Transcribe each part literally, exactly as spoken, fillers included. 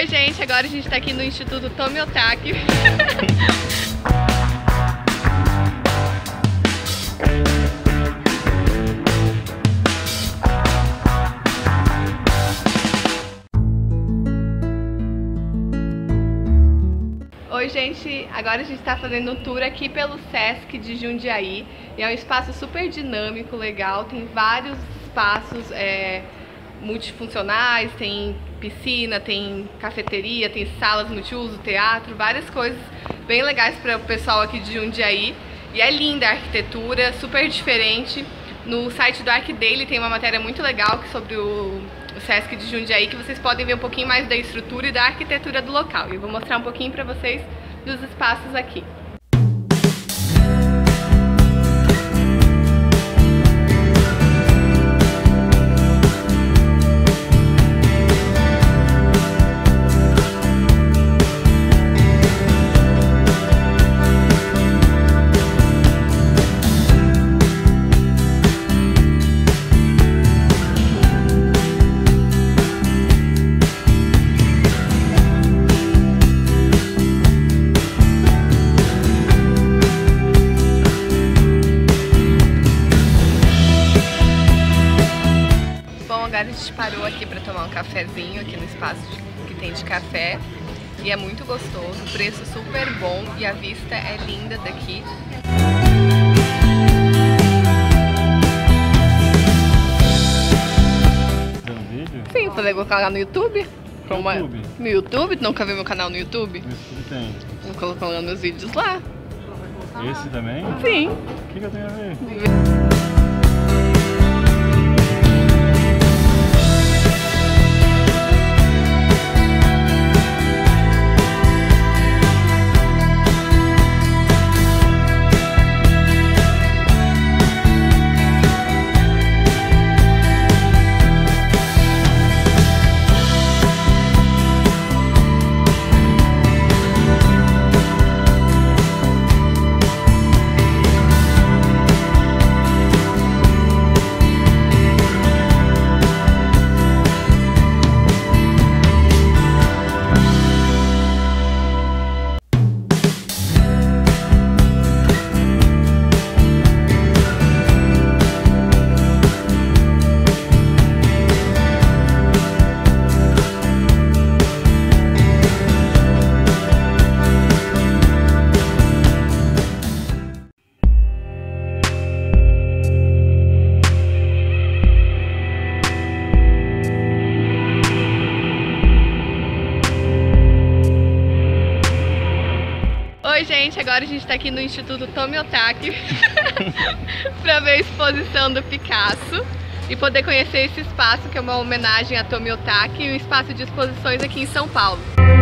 Oi gente, agora a gente tá aqui no Instituto Tomiotaki. Oi gente, agora a gente está fazendo um tour aqui pelo Sesc de Jundiaí e é um espaço super dinâmico, legal, tem vários espaços é, multifuncionais, tem piscina, tem cafeteria, tem salas multiuso, teatro, várias coisas bem legais para o pessoal aqui de Jundiaí e é linda a arquitetura, super diferente. No site do ArcDaily tem uma matéria muito legal sobre o o Sesc de Jundiaí, que vocês podem ver um pouquinho mais da estrutura e da arquitetura do local. E eu vou mostrar um pouquinho para vocês dos espaços aqui. Agora a gente parou aqui para tomar um cafezinho aqui no espaço que tem de café e é muito gostoso, preço super bom e a vista é linda daqui. Tem um vídeo? Sim, fazer o canal no YouTube. No Uma... YouTube? No YouTube? Tu nunca viu meu canal no YouTube? No YouTube tem. Vou colocar lá meus vídeos lá. Esse também? Sim. O que, que eu tenho a ver? Oi gente, agora a gente está aqui no Instituto Tomiotaki para ver a exposição do Picasso e poder conhecer esse espaço que é uma homenagem a Tomiotaki e um espaço de exposições aqui em São Paulo.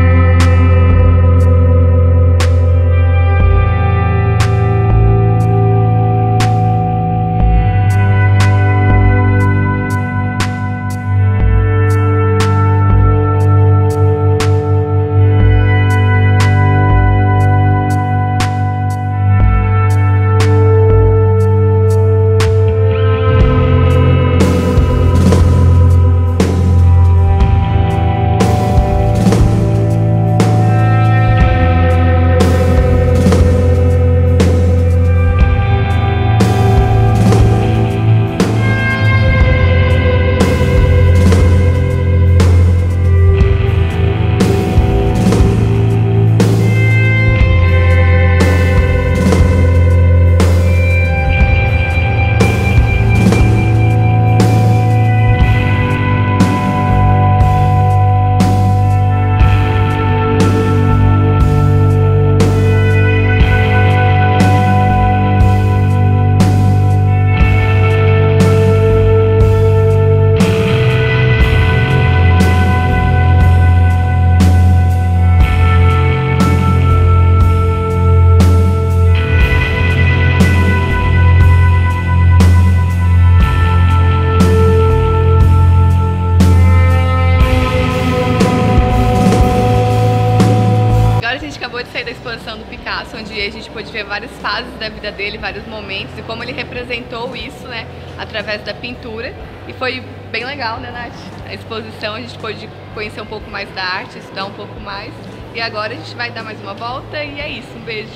acabou de sair da exposição do Picasso, onde a gente pôde ver várias fases da vida dele, vários momentos e como ele representou isso, né, através da pintura. E foi bem legal, né, Nath? A exposição, a gente pôde conhecer um pouco mais da arte, estudar um pouco mais. E agora a gente vai dar mais uma volta e é isso, um beijo.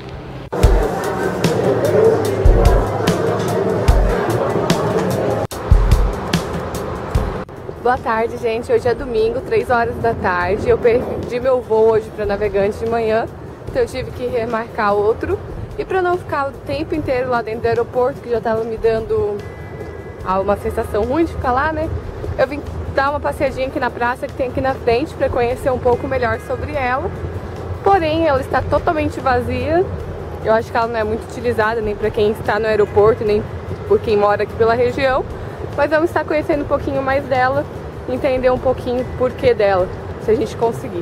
Boa tarde, gente. Hoje é domingo, três horas da tarde. Eu perdi meu voo hoje para Navegantes de manhã, então eu tive que remarcar outro. E para não ficar o tempo inteiro lá dentro do aeroporto, que já estava me dando uma sensação ruim de ficar lá, né? Eu vim dar uma passeadinha aqui na praça que tem aqui na frente para conhecer um pouco melhor sobre ela. Porém, ela está totalmente vazia. Eu acho que ela não é muito utilizada nem para quem está no aeroporto, nem por quem mora aqui pela região. Mas vamos estar conhecendo um pouquinho mais dela, entender um pouquinho o porquê dela, se a gente conseguir.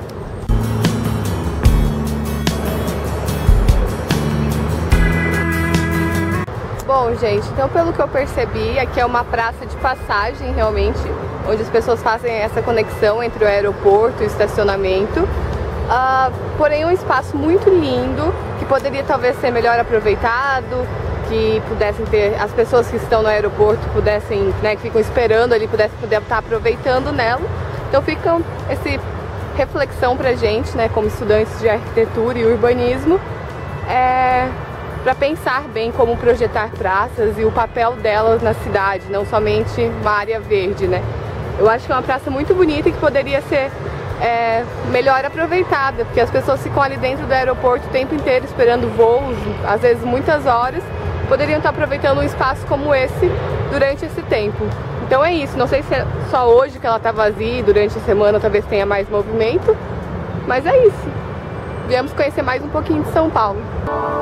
Bom, gente, então pelo que eu percebi, aqui é uma praça de passagem realmente, onde as pessoas fazem essa conexão entre o aeroporto e o estacionamento. Uh, porém, é um espaço muito lindo, que poderia talvez ser melhor aproveitado, que pudessem ter, as pessoas que estão no aeroporto pudessem, né, que ficam esperando ali, pudessem poder estar aproveitando nela. Então fica essa reflexão pra gente, né, como estudantes de arquitetura e urbanismo, é, para pensar bem como projetar praças e o papel delas na cidade, não somente uma área verde, né. Eu acho que é uma praça muito bonita e que poderia ser é, melhor aproveitada, porque as pessoas ficam ali dentro do aeroporto o tempo inteiro esperando voos, às vezes muitas horas. Poderiam estar aproveitando um espaço como esse durante esse tempo. Então é isso, não sei se é só hoje que ela está vazia e durante a semana talvez tenha mais movimento, mas é isso. Viemos conhecer mais um pouquinho de São Paulo.